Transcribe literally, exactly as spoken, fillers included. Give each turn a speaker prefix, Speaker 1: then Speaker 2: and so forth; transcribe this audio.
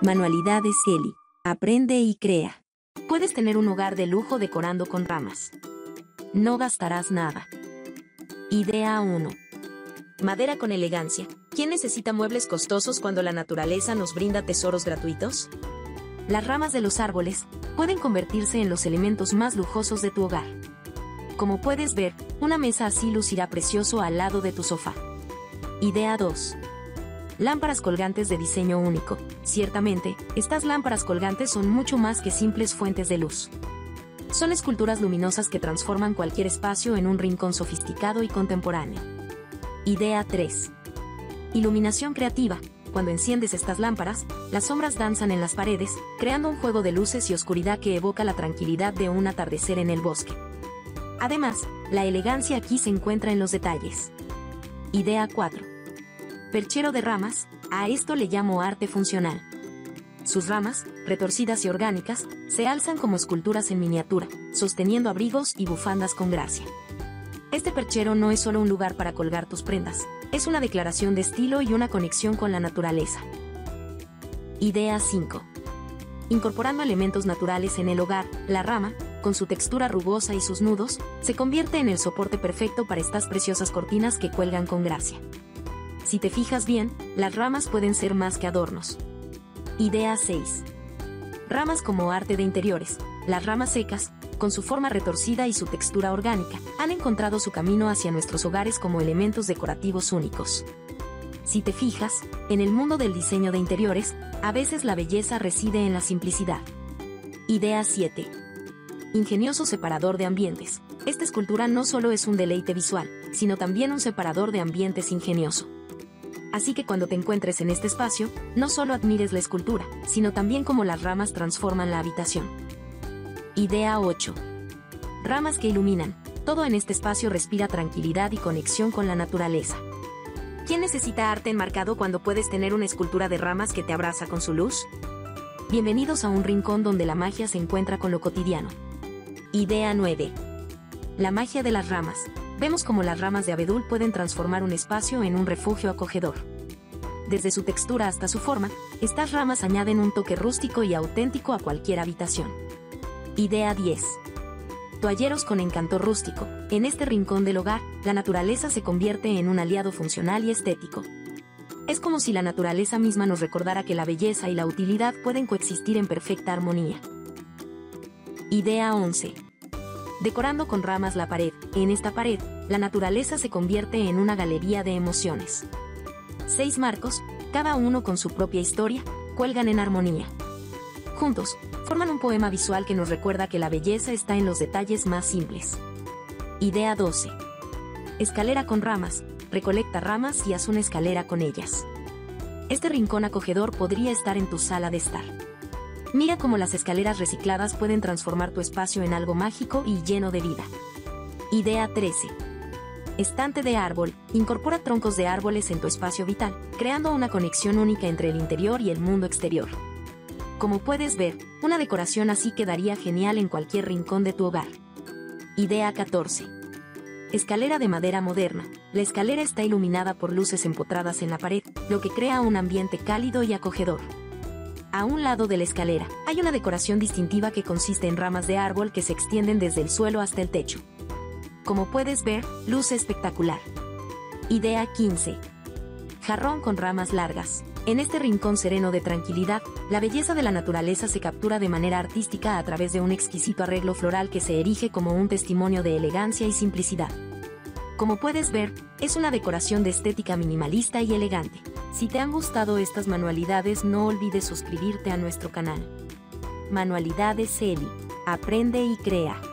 Speaker 1: Manualidades Eli. Aprende y crea. Puedes tener un hogar de lujo decorando con ramas. No gastarás nada. Idea uno. Madera con elegancia. ¿Quién necesita muebles costosos cuando la naturaleza nos brinda tesoros gratuitos? Las ramas de los árboles pueden convertirse en los elementos más lujosos de tu hogar. Como puedes ver, una mesa así lucirá precioso al lado de tu sofá. Idea dos. Lámparas colgantes de diseño único. Ciertamente, estas lámparas colgantes son mucho más que simples fuentes de luz. Son esculturas luminosas que transforman cualquier espacio en un rincón sofisticado y contemporáneo. Idea tres. Iluminación creativa. Cuando enciendes estas lámparas, las sombras danzan en las paredes, creando un juego de luces y oscuridad que evoca la tranquilidad de un atardecer en el bosque. Además, la elegancia aquí se encuentra en los detalles. Idea cuatro. Perchero de ramas. A esto le llamo arte funcional. Sus ramas, retorcidas y orgánicas, se alzan como esculturas en miniatura, sosteniendo abrigos y bufandas con gracia. Este perchero no es solo un lugar para colgar tus prendas, es una declaración de estilo y una conexión con la naturaleza. Idea cinco. Incorporando elementos naturales en el hogar, la rama, con su textura rugosa y sus nudos, se convierte en el soporte perfecto para estas preciosas cortinas que cuelgan con gracia. Si te fijas bien, las ramas pueden ser más que adornos. Idea seis. Ramas como arte de interiores. Las ramas secas, con su forma retorcida y su textura orgánica, han encontrado su camino hacia nuestros hogares como elementos decorativos únicos. Si te fijas, en el mundo del diseño de interiores, a veces la belleza reside en la simplicidad. Idea siete. Ingenioso separador de ambientes. Esta escultura no solo es un deleite visual, sino también un separador de ambientes ingenioso. Así que cuando te encuentres en este espacio, no solo admires la escultura, sino también cómo las ramas transforman la habitación. Idea ocho. Ramas que iluminan. Todo en este espacio respira tranquilidad y conexión con la naturaleza. ¿Quién necesita arte enmarcado cuando puedes tener una escultura de ramas que te abraza con su luz? Bienvenidos a un rincón donde la magia se encuentra con lo cotidiano. Idea nueve. La magia de las ramas. Vemos cómo las ramas de abedul pueden transformar un espacio en un refugio acogedor. Desde su textura hasta su forma, estas ramas añaden un toque rústico y auténtico a cualquier habitación. Idea diez. Toalleros con encanto rústico. En este rincón del hogar, la naturaleza se convierte en un aliado funcional y estético. Es como si la naturaleza misma nos recordara que la belleza y la utilidad pueden coexistir en perfecta armonía. Idea once. Decorando con ramas la pared. En esta pared, la naturaleza se convierte en una galería de emociones. Seis marcos, cada uno con su propia historia, cuelgan en armonía. Juntos, forman un poema visual que nos recuerda que la belleza está en los detalles más simples. Idea doce. Escalera con ramas. Recolecta ramas y haz una escalera con ellas. Este rincón acogedor podría estar en tu sala de estar. Mira cómo las escaleras recicladas pueden transformar tu espacio en algo mágico y lleno de vida. Idea trece. Estante de árbol. Incorpora troncos de árboles en tu espacio vital, creando una conexión única entre el interior y el mundo exterior. Como puedes ver, una decoración así quedaría genial en cualquier rincón de tu hogar. Idea catorce. Escalera de madera moderna. La escalera está iluminada por luces empotradas en la pared, lo que crea un ambiente cálido y acogedor. A un lado de la escalera, hay una decoración distintiva que consiste en ramas de árbol que se extienden desde el suelo hasta el techo. Como puedes ver, luce espectacular. Idea quince. Jarrón con ramas largas. En este rincón sereno de tranquilidad, la belleza de la naturaleza se captura de manera artística a través de un exquisito arreglo floral que se erige como un testimonio de elegancia y simplicidad. Como puedes ver, es una decoración de estética minimalista y elegante. Si te han gustado estas manualidades, no olvides suscribirte a nuestro canal. Manualidades Eli. Aprende y crea.